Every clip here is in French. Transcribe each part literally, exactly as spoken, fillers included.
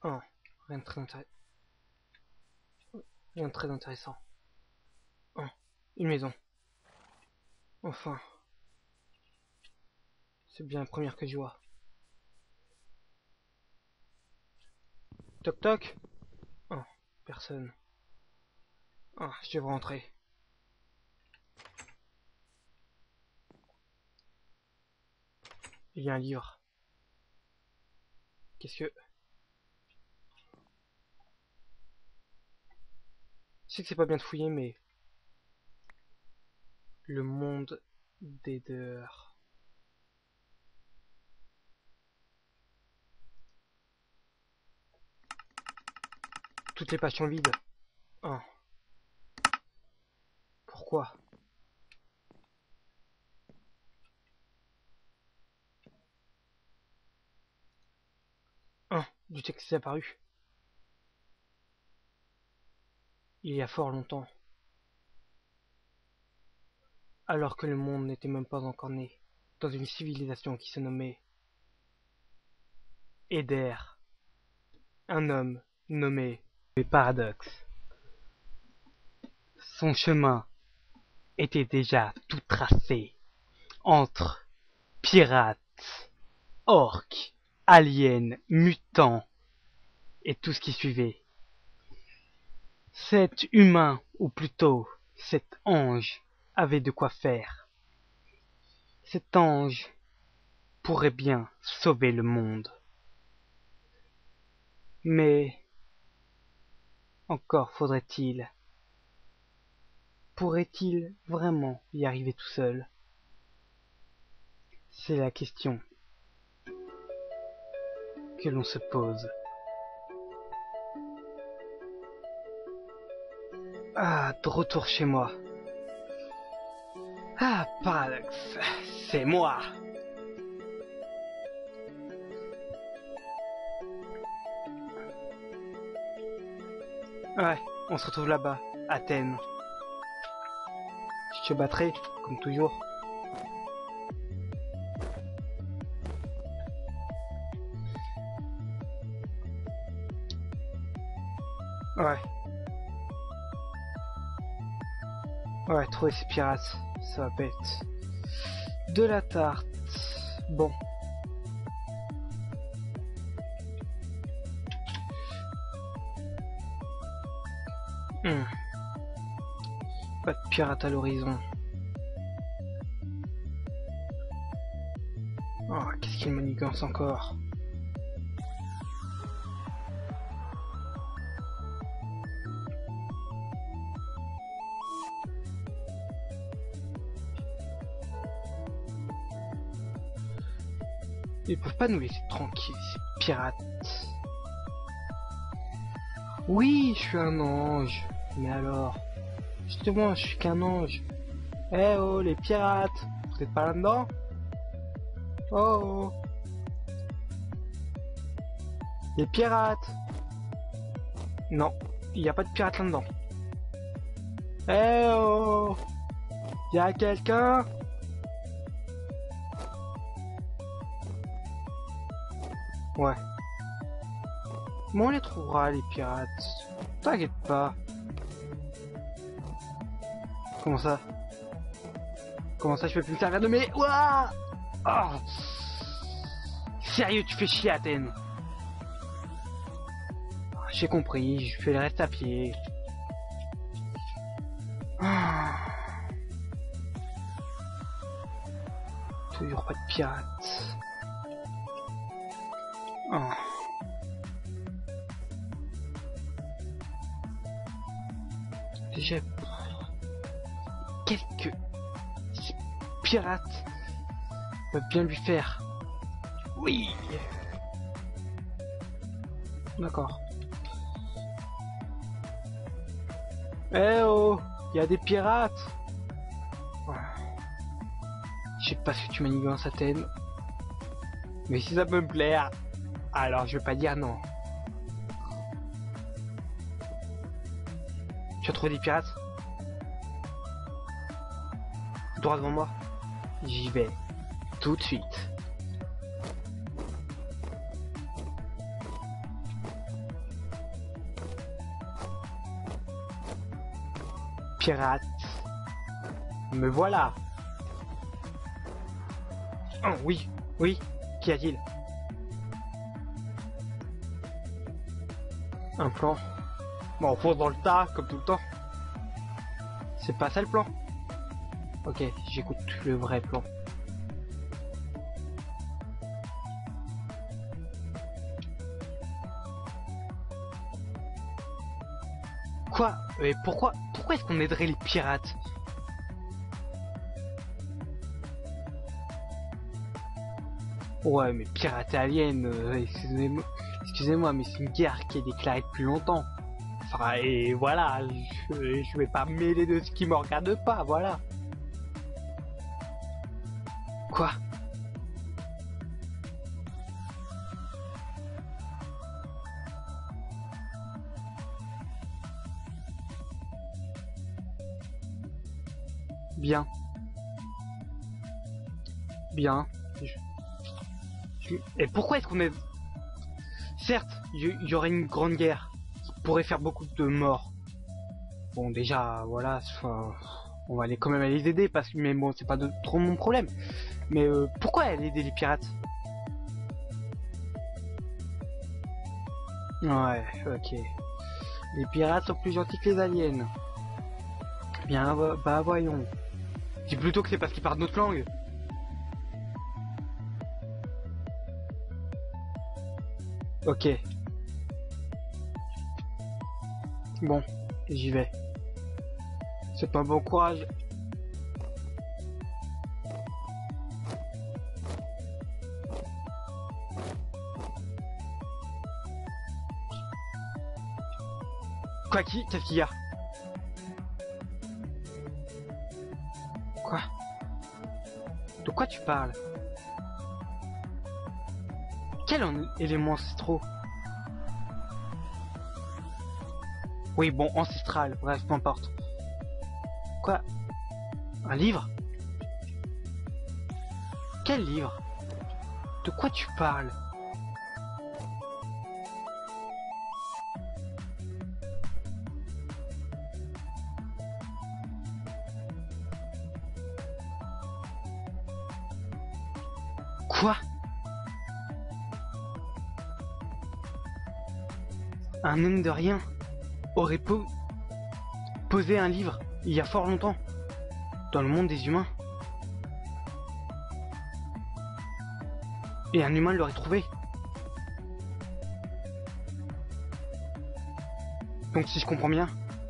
Oh, rien de très intéressant. Rien de très intéressant. Oh, une maison. Enfin. C'est bien la première que je vois. Toc toc. Oh, personne. Ah, je devrais rentrer. Il y a un livre. Qu'est-ce que... Je sais que c'est pas bien de fouiller, mais... Le monde des dehors. Toutes les pages sont vides. Oh. Pourquoi? Oh, du texte est apparu. Il y a fort longtemps. Alors que le monde n'était même pas encore né. Dans une civilisation qui se nommait... Eder. Un homme nommé... Le Paradoxe. Son chemin était déjà tout tracé. Entre pirates, orques, aliens, mutants et tout ce qui suivait. Cet humain, ou plutôt cet ange, avait de quoi faire. Cet ange pourrait bien sauver le monde. Mais encore faudrait-il... Pourrait-il vraiment y arriver tout seul? C'est la question que l'on se pose. Ah, de retour chez moi. Ah, Paradoxe, c'est moi. Ouais, on se retrouve là-bas, Athènes. Je te battrai, comme toujours. Ouais. Ouais, trouver ces pirates, ça va pas être de la tarte. Bon. Hmm. Pas de pirates à l'horizon. Oh, qu'est-ce qu'il manigance encore? Ils peuvent pas nous laisser tranquilles, ces pirates. Oui, je suis un ange. Mais alors? Justement, je suis qu'un ange. Eh oh, les pirates! Vous êtes pas là-dedans? Oh, oh! Les pirates! Non, il n'y a pas de pirates là-dedans. Eh oh! Y a quelqu'un? Ouais. Mais on les trouvera, les pirates. T'inquiète pas. Comment ça? Comment ça, je peux plus me servir de mes... Ouah! Oh! Sérieux, tu fais chier, Athènes. J'ai compris, je fais le reste à pied. Ah. Toujours pas de pirates. Oh. J'ai quelques pirates peuvent bien lui faire. Oui. D'accord. Eh oh, il y a des pirates. Oh. Je sais pas si tu manigances, Athènes, mais si ça peut me plaire, alors je vais pas dire non. Tu as trouvé des pirates? Droit devant moi. J'y vais tout de suite. pirates. Me voilà. Oh oui, oui, qu'y a-t-il? Un plan. Bon, on fonce dans le tas, comme tout le temps. C'est pas ça le plan. Ok, j'écoute le vrai plan. Quoi? Mais pourquoi? Pourquoi est-ce qu'on aiderait les pirates? Ouais, mais pirates et aliens, euh, excusez-moi, excusez-moi, mais c'est une guerre qui est déclarée depuis longtemps. Enfin, et voilà, je, je vais pas me mêler de ce qui me regarde pas, voilà. Quoi? Bien. Bien. Je... Je... Et pourquoi est-ce qu'on est... Certes, il y, y aurait une grande guerre qui pourrait faire beaucoup de morts. Bon, déjà, voilà, enfin, on va aller quand même les aider parce que, mais bon, c'est pas de, trop mon problème. Mais euh, pourquoi aller aider les pirates? Ouais, ok. Les pirates sont plus gentils que les aliens. Bien, bah voyons. Dis plutôt que c'est parce qu'ils parlent notre langue. Ok. Bon, j'y vais. C'est pas bon courage. Quoi qui? Qu'est-ce qu'il y a? Quoi? De quoi tu parles? Quel en élément ancestraux? Oui, bon, ancestral, bref, peu importe. Quoi? Un livre? Quel livre? De quoi tu parles? Quoi? Un homme de rien aurait po posé un livre il y a fort longtemps dans le monde des humains. Et un humain l'aurait trouvé. Donc si je comprends bien,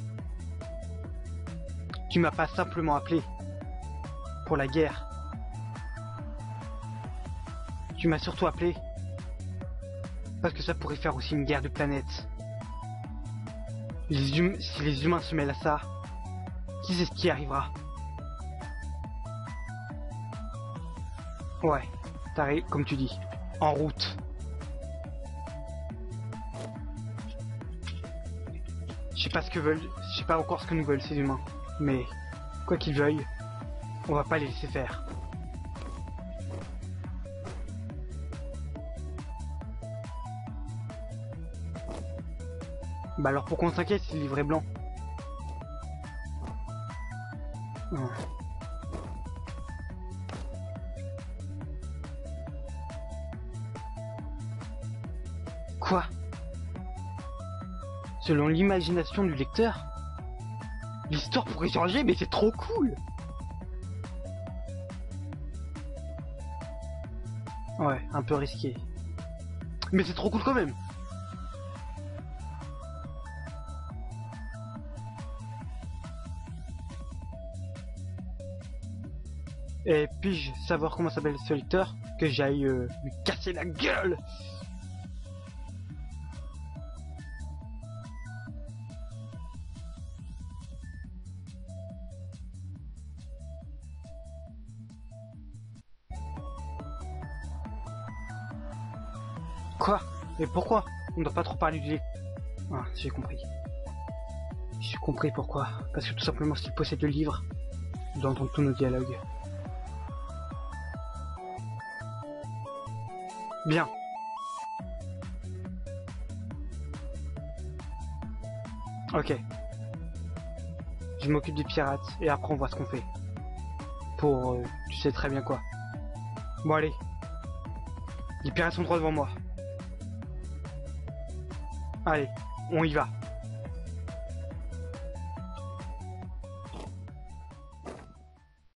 tu m'as pas simplement appelé pour la guerre. Tu m'as surtout appelé parce que ça pourrait faire aussi une guerre de planètes. Les hum si les humains se mêlent à ça, qui sait ce qui arrivera? Ouais, t'arrives, comme tu dis, en route. Je sais pas ce que veulent, je sais pas encore ce que nous veulent ces humains, mais quoi qu'ils veuillent, on va pas les laisser faire. Bah alors pourquoi on s'inquiète si le livre est blanc? Hum. Quoi? Selon l'imagination du lecteur, l'histoire pourrait changer, mais c'est trop cool! Ouais, un peu risqué. Mais c'est trop cool quand même! Et puis-je savoir comment s'appelle ce lecteur? Que j'aille euh, lui casser la gueule! Quoi? Mais pourquoi? On ne doit pas trop parler du livre. Ah, j'ai compris. J'ai compris pourquoi. Parce que tout simplement, s'il possède le livre, il doit entendre tous nos dialogues. Bien. Ok. Je Je m'occupe des pirates et après on voit ce qu'on fait. Pour, euh, tu sais très bien quoi. Bon allez. Les pirates sont droit devant moi. Allez, on y va.